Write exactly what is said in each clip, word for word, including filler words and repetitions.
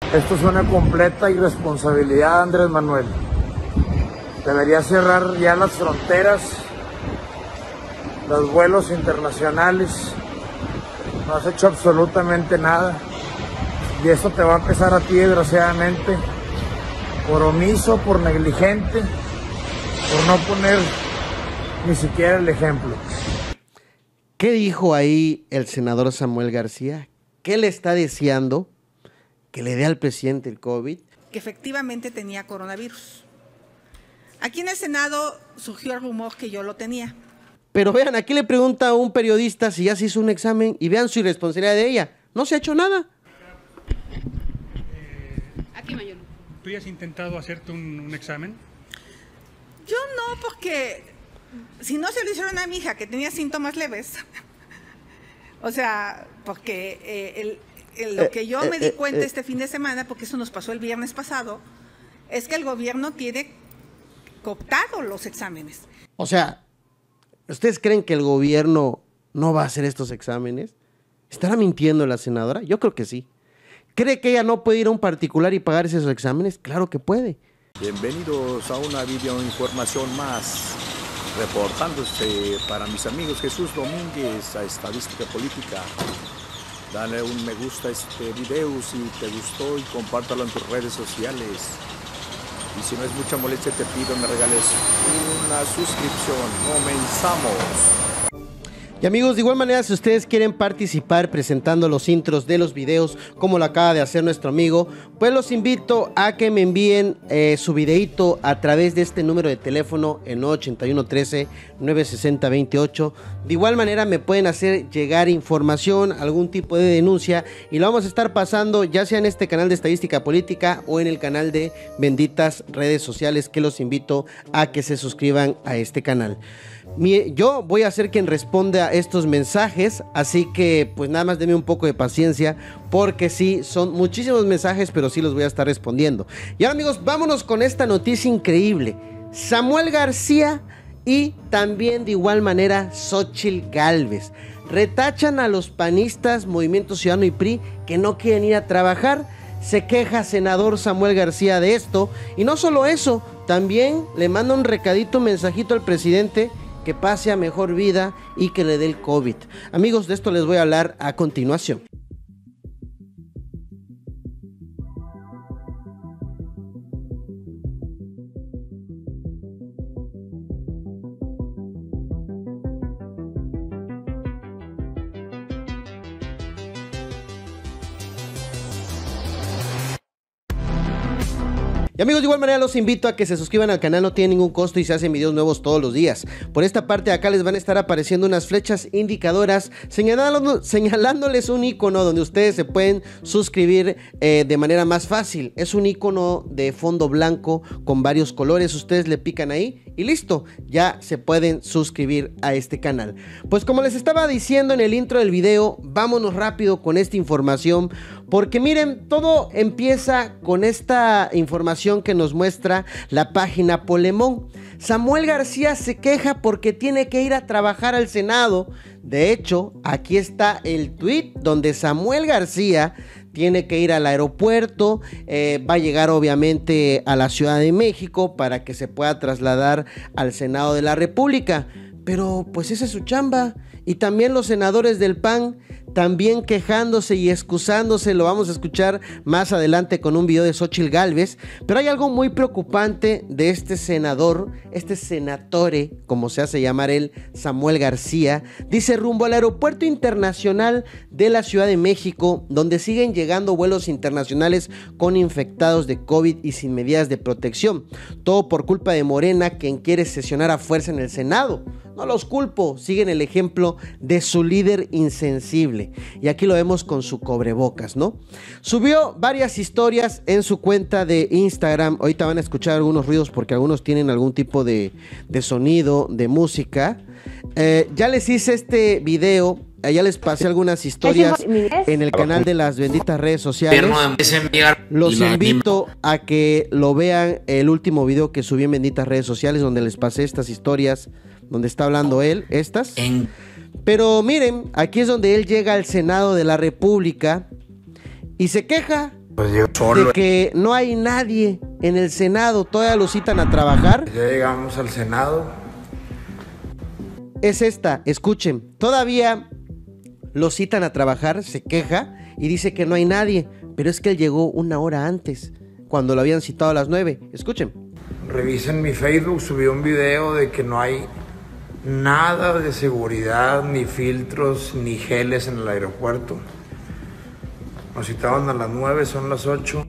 Esto es una completa irresponsabilidad, Andrés Manuel. Debería cerrar ya las fronteras, los vuelos internacionales. No has hecho absolutamente nada. Y eso te va a pesar a ti, desgraciadamente, por omiso, por negligente, por no poner ni siquiera el ejemplo. ¿Qué dijo ahí el senador Samuel García? ¿Qué le está deseando? ¿Que le dé al presidente el COVID? Que efectivamente tenía coronavirus. Aquí en el Senado surgió el rumor que yo lo tenía. Pero vean, aquí le pregunta a un periodista si ya se hizo un examen y vean su irresponsabilidad de ella. No se ha hecho nada. Eh, aquí, Mayor. ¿Tú ya has intentado hacerte un, un examen? Yo no, porque si no se lo hicieron a mi hija, que tenía síntomas leves. O sea, porque eh, el... Lo que yo me di cuenta este fin de semana, porque eso nos pasó el viernes pasado, es que el gobierno tiene cooptado los exámenes. O sea, ¿ustedes creen que el gobierno no va a hacer estos exámenes? ¿Estará mintiendo la senadora? Yo creo que sí. ¿Cree que ella no puede ir a un particular y pagar esos exámenes? Claro que puede. Bienvenidos a una videoinformación más, reportándose para mis amigos Jesús Domínguez a Estadística Política. Dale un me gusta a este video si te gustó y compártalo en tus redes sociales. Y si no es mucha molestia te pido me regales una suscripción. Comenzamos. Y amigos, de igual manera, si ustedes quieren participar presentando los intros de los videos, como lo acaba de hacer nuestro amigo, pues los invito a que me envíen eh, su videito a través de este número de teléfono, el nueve ochenta y uno trece, nueve sesenta veintiocho. De igual manera me pueden hacer llegar información, algún tipo de denuncia, y lo vamos a estar pasando ya sea en este canal de Estadística Política o en el canal de Benditas Redes Sociales, que los invito a que se suscriban a este canal. Mi, yo voy a ser quien responda a estos mensajes, así que pues nada más denme un poco de paciencia, porque sí, son muchísimos mensajes, pero sí los voy a estar respondiendo. Y ahora amigos, vámonos con esta noticia increíble. Samuel García y también de igual manera Xóchitl Gálvez retachan a los panistas, Movimiento Ciudadano y P R I que no quieren ir a trabajar. Se queja senador Samuel García de esto, y no solo eso, también le manda un recadito, un mensajito al presidente, que pase a mejor vida y que le dé el COVID. Amigos, de esto les voy a hablar a continuación. Y amigos, de igual manera los invito a que se suscriban al canal, no tiene ningún costo y se hacen videos nuevos todos los días. Por esta parte de acá les van a estar apareciendo unas flechas indicadoras señalando, señalándoles un icono donde ustedes se pueden suscribir eh, de manera más fácil. Es un icono de fondo blanco con varios colores, ustedes le pican ahí y listo, ya se pueden suscribir a este canal. Pues como les estaba diciendo en el intro del video, vámonos rápido con esta información, porque miren, todo empieza con esta información que nos muestra la página Polemón. Samuel García se queja porque tiene que ir a trabajar al Senado. De hecho, aquí está el tweet donde Samuel García tiene que ir al aeropuerto, eh, va a llegar obviamente a la Ciudad de México para que se pueda trasladar al Senado de la República. Pero pues esa es su chamba. Y también los senadores del P A N también quejándose y excusándose, lo vamos a escuchar más adelante con un video de Xóchitl Gálvez. Pero hay algo muy preocupante de este senador, este senatore, como se hace llamar él, Samuel García. Dice: rumbo al aeropuerto internacional de la Ciudad de México, donde siguen llegando vuelos internacionales con infectados de COVID y sin medidas de protección. Todo por culpa de Morena, quien quiere sesionar a fuerza en el Senado. No los culpo, siguen el ejemplo de su líder insensible. Y aquí lo vemos con su cubrebocas, ¿no? Subió varias historias en su cuenta de Instagram. Ahorita van a escuchar algunos ruidos porque algunos tienen algún tipo de, de sonido, de música. Eh, ya les hice este video, ya les pasé algunas historias en el canal de las benditas redes sociales. Los invito a que lo vean, el último video que subí en benditas redes sociales, donde les pasé estas historias, donde está hablando él, estas. Pero miren, aquí es donde él llega al Senado de la República y se queja Pues llego solo. De que no hay nadie en el Senado, todavía lo citan a trabajar. Ya llegamos al Senado. Es esta, escuchen, todavía lo citan a trabajar, se queja y dice que no hay nadie, pero es que él llegó una hora antes, cuando lo habían citado a las nueve. Escuchen. Revisen mi Facebook, subí un video de que no hay nada de seguridad, ni filtros, ni geles en el aeropuerto. Nos citaban a las nueve, son las ocho.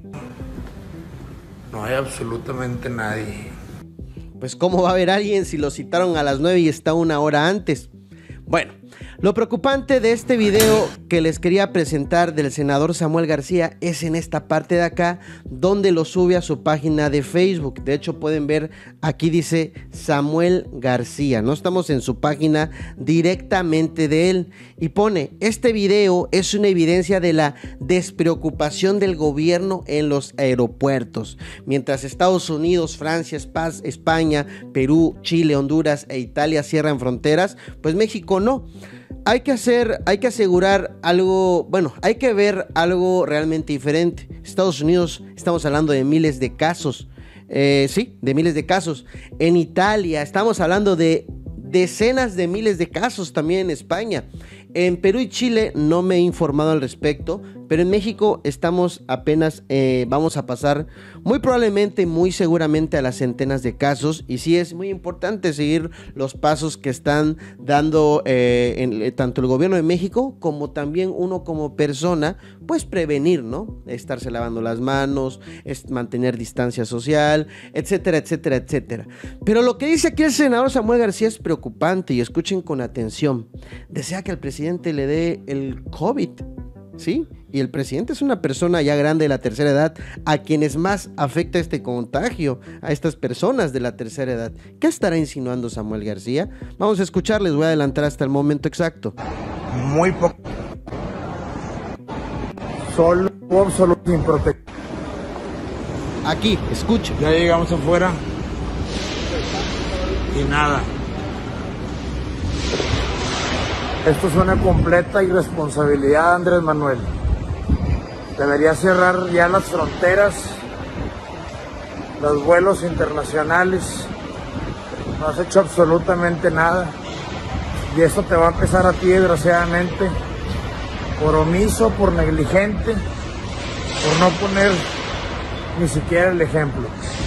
No hay absolutamente nadie. Pues ¿cómo va a haber alguien si lo citaron a las nueve y está una hora antes? Bueno, lo preocupante de este video que les quería presentar del senador Samuel García es en esta parte de acá, donde lo sube a su página de Facebook. De hecho, pueden ver, aquí dice Samuel García, no estamos en su página directamente de él. Y pone, este video es una evidencia de la despreocupación del gobierno en los aeropuertos. Mientras Estados Unidos, Francia, España, Perú, Chile, Honduras e Italia cierran fronteras, pues México no. Hay que hacer, hay que asegurar algo, bueno, hay que ver algo realmente diferente. Estados Unidos, estamos hablando de miles de casos, eh, sí, de miles de casos. En Italia, estamos hablando de decenas de miles de casos también en España. En Perú y Chile no me he informado al respecto, pero en México estamos apenas, eh, vamos a pasar muy probablemente, muy seguramente a las centenas de casos, y sí es muy importante seguir los pasos que están dando eh, en, eh, tanto el gobierno de México como también uno como persona, pues prevenir, ¿no? Estarse lavando las manos, es mantener distancia social, etcétera, etcétera, etcétera. Pero lo que dice aquí el senador Samuel García es preocupante, y escuchen con atención. Desea que el presidente le dé el COVID, ¿sí? Y el presidente es una persona ya grande de la tercera edad, a quienes más afecta este contagio, a estas personas de la tercera edad. ¿Qué estará insinuando Samuel García? Vamos a escuchar, les voy a adelantar hasta el momento exacto. Muy poco. Solo, solo sin protección. Aquí, escuchen. Ya llegamos afuera y nada. Esto es una completa irresponsabilidad, Andrés Manuel. Debería cerrar ya las fronteras, los vuelos internacionales. No has hecho absolutamente nada. Y esto te va a pesar a ti, desgraciadamente, por omiso, por negligente, por no poner ni siquiera el ejemplo.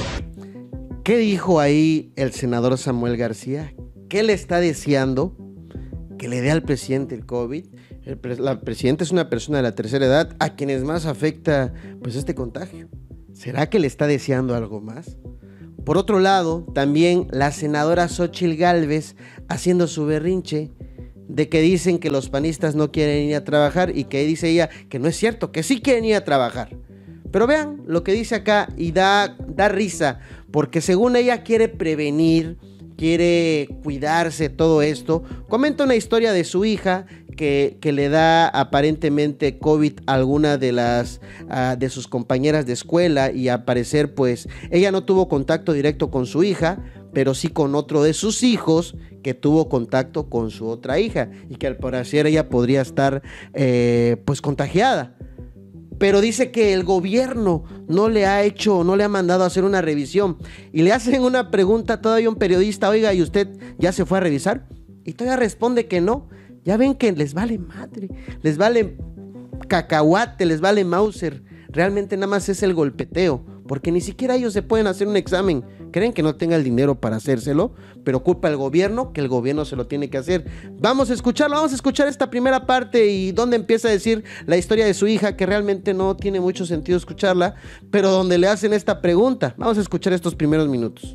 ¿Qué dijo ahí el senador Samuel García? ¿Qué le está deseando? Que le dé al presidente el COVID. El pre la presidenta es una persona de la tercera edad a quienes más afecta pues este contagio. ¿Será que le está deseando algo más? Por otro lado, también la senadora Xóchitl Gálvez haciendo su berrinche de que dicen que los panistas no quieren ir a trabajar, y que dice ella que no es cierto, que sí quieren ir a trabajar. Pero vean lo que dice acá y da, da risa, porque según ella quiere prevenir, quiere cuidarse, todo esto. Comenta una historia de su hija que, que le da aparentemente COVID a alguna de las uh, de sus compañeras de escuela, y al parecer pues ella no tuvo contacto directo con su hija, pero sí con otro de sus hijos que tuvo contacto con su otra hija, y que al parecer ella podría estar eh, pues contagiada. Pero dice que el gobierno no le ha hecho, no le ha mandado a hacer una revisión. Y le hacen una pregunta todavía a un periodista: oiga, ¿y usted ya se fue a revisar? Y todavía responde que no. Ya ven que les vale madre, les vale cacahuate, les vale Mauser. Realmente nada más es el golpeteo, porque ni siquiera ellos se pueden hacer un examen. Creen que no tenga el dinero para hacérselo, pero culpa al gobierno, que el gobierno se lo tiene que hacer. Vamos a escucharlo, vamos a escuchar esta primera parte, y donde empieza a decir la historia de su hija, que realmente no tiene mucho sentido escucharla, pero donde le hacen esta pregunta. Vamos a escuchar estos primeros minutos.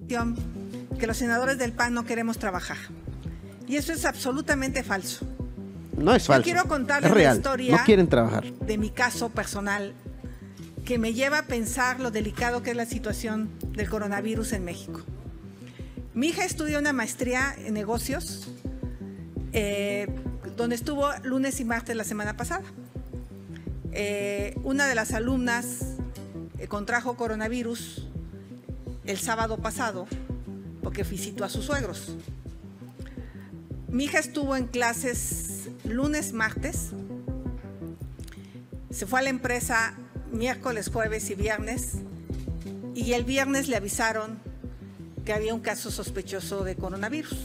Que los senadores del P A N no queremos trabajar. Y eso es absolutamente falso. No es falso. Yo quiero contarles es real. la historia no quieren trabajar. de mi caso personal, que me lleva a pensar lo delicado que es la situación del coronavirus en México. Mi hija estudió una maestría en negocios, eh, donde estuvo lunes y martes la semana pasada. Eh, una de las alumnas eh, contrajo coronavirus el sábado pasado porque visitó a sus suegros. Mi hija estuvo en clases lunes, martes, se fue a la empresa miércoles, jueves y viernes, y el viernes le avisaron que había un caso sospechoso de coronavirus.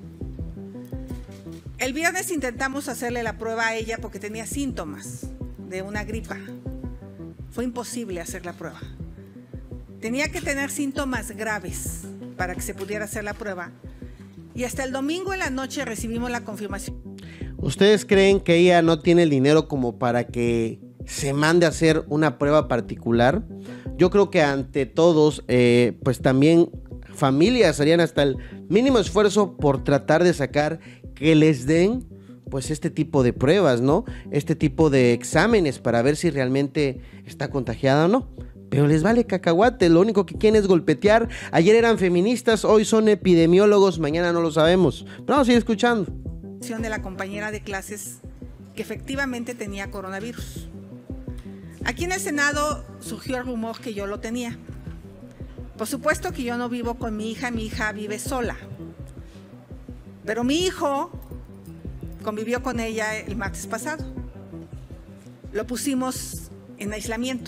El viernes intentamos hacerle la prueba a ella porque tenía síntomas de una gripa. Fue imposible hacer la prueba. Tenía que tener síntomas graves para que se pudiera hacer la prueba. Y hasta el domingo en la noche recibimos la confirmación. ¿Ustedes creen que ella no tiene el dinero como para que se mande a hacer una prueba particular? Yo creo que ante todos, eh, pues también familias harían hasta el mínimo esfuerzo por tratar de sacar que les den pues este tipo de pruebas, ¿no? Este tipo de exámenes para ver si realmente está contagiada o no. Pero les vale cacahuate, lo único que quieren es golpetear. Ayer eran feministas, hoy son epidemiólogos, mañana no lo sabemos. Pero vamos a seguir escuchando. De la compañera de clases que efectivamente tenía coronavirus. Aquí en el Senado surgió el rumor que yo lo tenía. Por supuesto que yo no vivo con mi hija, mi hija vive sola. Pero mi hijo convivió con ella el martes pasado. Lo pusimos en aislamiento.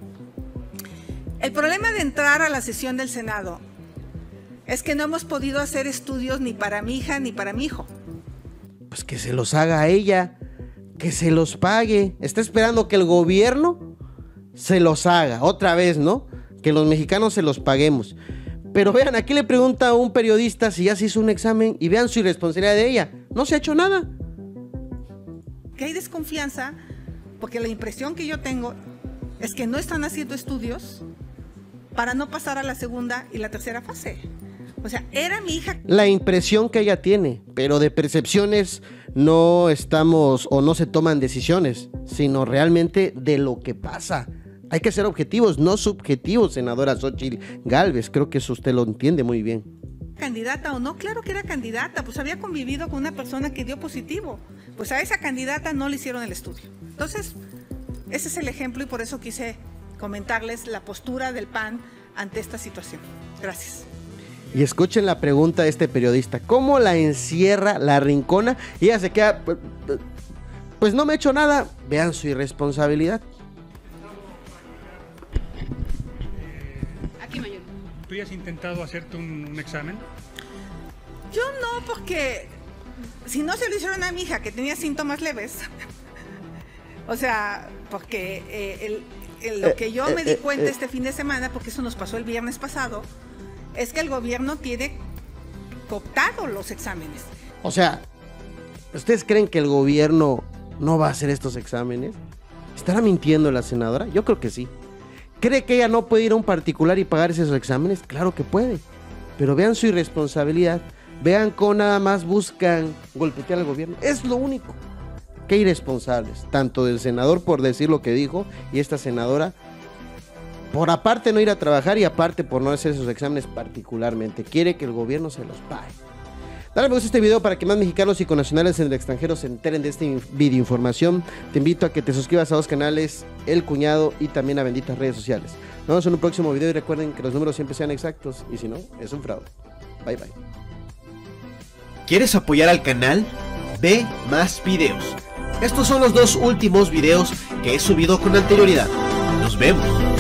El problema de entrar a la sesión del Senado es que no hemos podido hacer estudios ni para mi hija ni para mi hijo. Pues que se los haga a ella, que se los pague. Está esperando que el gobierno se los haga, otra vez, ¿no? Que los mexicanos se los paguemos. Pero vean, aquí le pregunta a un periodista si ya se hizo un examen y vean su irresponsabilidad de ella. No se ha hecho nada. Que hay desconfianza porque la impresión que yo tengo es que no están haciendo estudios para no pasar a la segunda y la tercera fase. O sea, era mi hija. La impresión que ella tiene, pero de percepciones no estamos o no se toman decisiones, sino realmente de lo que pasa. Hay que ser objetivos, no subjetivos, senadora Xóchitl Gálvez. Creo que eso usted lo entiende muy bien. ¿Candidata o no? Claro que era candidata, pues había convivido con una persona que dio positivo. Pues a esa candidata no le hicieron el estudio. Entonces, ese es el ejemplo y por eso quise comentarles la postura del P A N ante esta situación. Gracias. Y escuchen la pregunta de este periodista. ¿Cómo la encierra, la rincona? Y ella se queda, pues no me he hecho nada. Vean su irresponsabilidad. Aquí, mayor. ¿Tú ya has intentado hacerte un, un examen? Yo no, porque si no se lo hicieron a mi hija, que tenía síntomas leves. O sea, porque eh, el, el, lo que yo me di cuenta este fin de semana, porque eso nos pasó el viernes pasado, es que el gobierno tiene cooptado los exámenes. O sea, ¿ustedes creen que el gobierno no va a hacer estos exámenes? ¿Estará mintiendo la senadora? Yo creo que sí. ¿Cree que ella no puede ir a un particular y pagar esos exámenes? Claro que puede. Pero vean su irresponsabilidad. Vean cómo nada más buscan golpetear al gobierno. Es lo único. Qué irresponsables. Tanto del senador por decir lo que dijo y esta senadora por aparte no ir a trabajar y aparte por no hacer esos exámenes particularmente. Quiere que el gobierno se los pague. Dale me gusta a este video para que más mexicanos y connacionales en el extranjero se enteren de esta video información. Te invito a que te suscribas a dos canales, El Cuñado y también a benditas redes sociales. Nos vemos en un próximo video y recuerden que los números siempre sean exactos y si no, es un fraude. Bye bye. ¿Quieres apoyar al canal? Ve más videos. Estos son los dos últimos videos que he subido con anterioridad. Nos vemos.